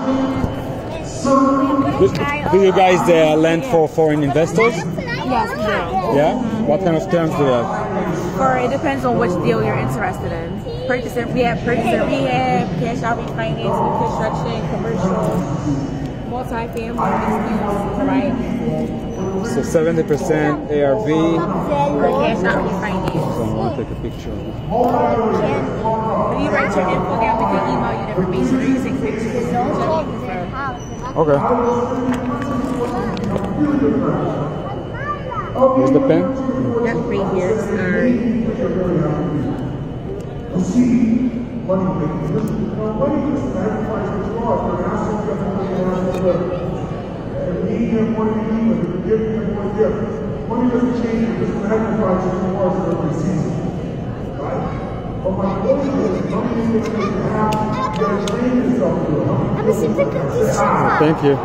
Do you guys lend for foreign investors? Yes, we do. Yeah? What kind of terms do you have? It depends on which deal you're interested in. We have purchase and rehab, cash out refinance, new construction, commercial, multi-family, disputes, right? So 70% ARV. For cash out refinance. So I want to take a picture of it. When you write your info down, we can email you the information or you can take pictures. Okay. Here's the pen. That's right here. Sorry. Money doesn't change, it just magnifies your rewards every season. Right? But my point is, money is going to have your train yourself to it. Thank you.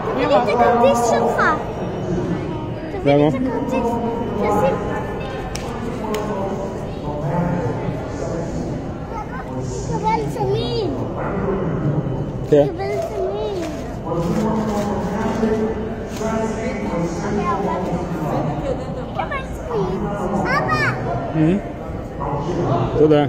Bravo. Okay. תודה.